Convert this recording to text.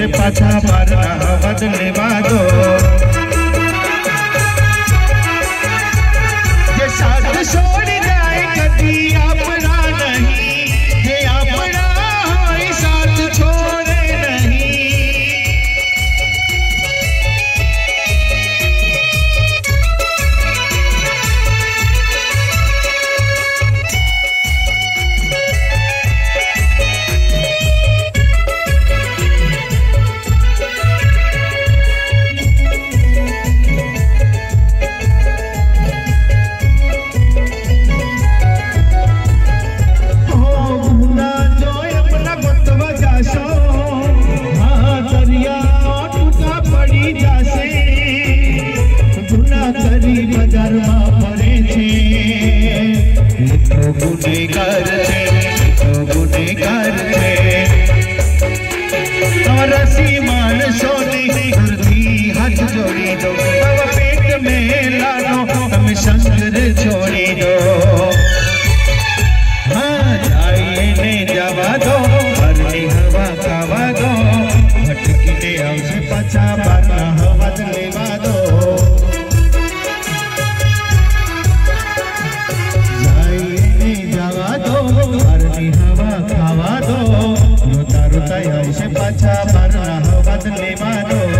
से पाछा मारना बदलवा दो। ये साथ छोड़ जाए कभी अपना नहीं, ये अपना हो साथ छोड़े नहीं। रसी मान सोनी गुरदी हाथ जोड़ी दो, अब पेट में लानो हम शंकर छोड़ी दो। हाँ जाइए ने जावा दो, हरनी हवा कावा दो, भटकीने हमसे पछा बारना हवा लेवा दो। जाइए ने जावा दो, हरनी हवा खावा दो, रोता रोता हमसे पछा बारना हवा लेवा दो।